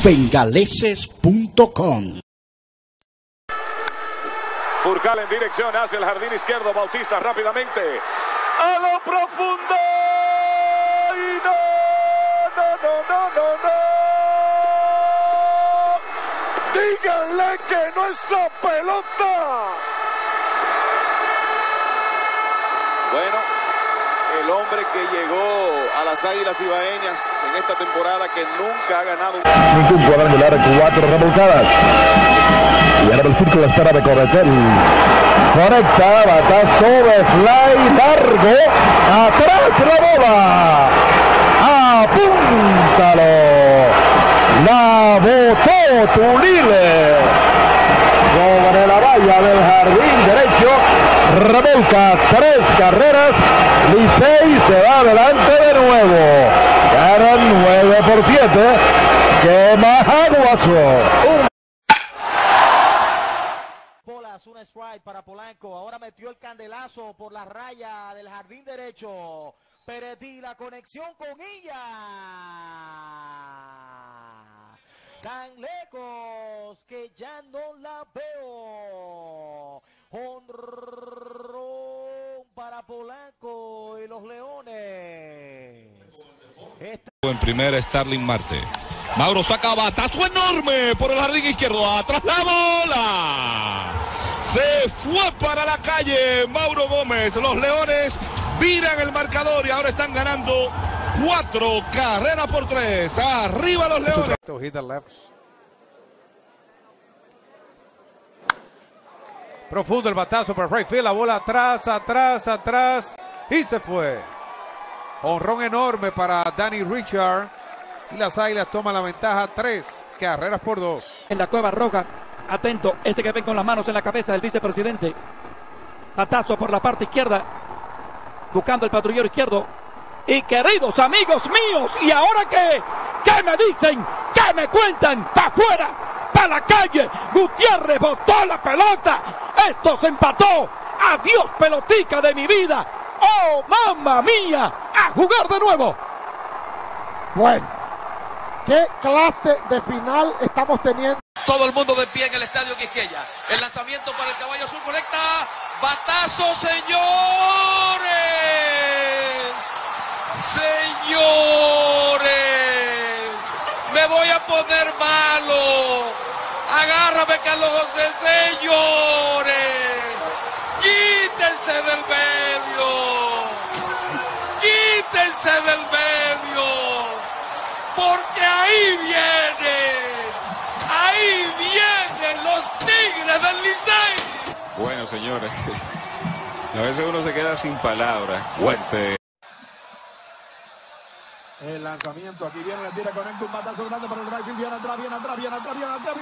Fengaleses.com. Furcal en dirección hacia el jardín izquierdo. Bautista rápidamente a lo profundo y no. Díganle que no es su pelota. Bueno, el hombre que llegó a las Águilas Ibaeñas en esta temporada, que nunca ha ganado un cuadrangular, 4 remolcadas. Y ahora el círculo espera de Corretel. Conecta, batazo de fly largo. Atrás la bola. Apúntalo. La botó Tulile. Sobre la valla del jardín derecho. Remolca 3 carreras. Licey se va adelante de nuevo. Ganan 9-7. Quema Aguaso. Una strike para Polanco, ahora metió el candelazo por la raya del jardín derecho. Perdí la conexión con ella. Tan lejos que ya no la veo. Honrón para Polanco y los Leones. En primera, Starling Marte. Mauro saca batazo enorme por el jardín izquierdo. Atrás la bola. Se fue para la calle Mauro Gómez. Los Leones viran el marcador y ahora están ganando 4 carreras por 3. Arriba los Leones. Profundo el batazo para right field. La bola atrás. Y se fue. Honrón enorme para Danny Richard. Y las Águilas toman la ventaja 3 carreras por 2. En la cueva roja. Atento, ese que ven con las manos en la cabeza del vicepresidente. Batazo por la parte izquierda. Buscando el patrullero izquierdo. Y queridos amigos míos, ¿y ahora qué? ¿Qué me dicen? ¿Qué me cuentan? ¡Para afuera! ¡Para la calle! Gutiérrez botó la pelota. Esto se empató. ¡Adiós, pelotica de mi vida! ¡Oh, mamma mía! ¡A jugar de nuevo! Bueno, ¿qué clase de final estamos teniendo? Todo el mundo de pie en el estadio Quisqueya. El lanzamiento para el caballo azul conecta. ¡Batazo, señores! ¡Señores! ¡Me voy a poner malo! ¡Agárrame, Carlos José! ¡Señores! ¡Quítense del medio! ¡Quítense del medio! Porque ahí vienen los Tigres del Licey. Bueno, señores, a veces uno se queda sin palabras. Fuerte. El lanzamiento, aquí viene la tira, conecta un batazo grande para el right field, viene atrás.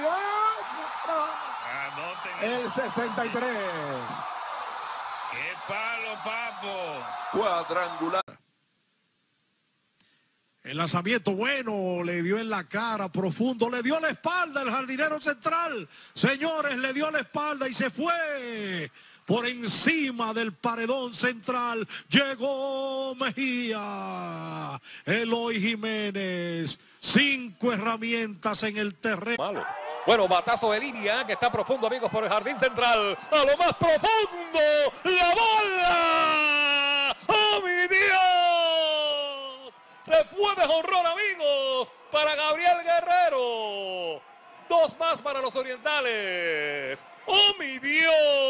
El 63. ¡Qué palo, papo! Cuadrangular. El lanzamiento bueno, le dio en la cara, profundo, le dio la espalda el jardinero central. Señores, le dio la espalda y se fue por encima del paredón central. Llegó Mejía, Eloy Jiménez, 5 herramientas en el terreno. Malo. Bueno, batazo de línea que está profundo, amigos, por el jardín central. A lo más profundo, la bola. ¡Oh, mi Dios! Se fue de jonrón, amigos, para Gabriel Guerrero. 2 más para los orientales. ¡Oh, mi Dios!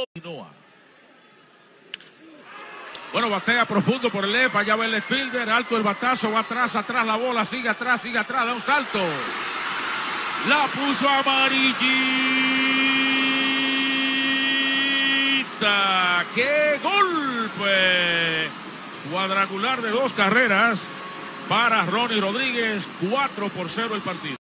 Bueno, batea profundo por el left, allá va el left fielder, alto el batazo, va atrás, la bola, sigue atrás, da un salto. La puso amarillita. ¡Qué golpe! Cuadrangular de 2 carreras para Ronnie Rodríguez, 4-0 el partido.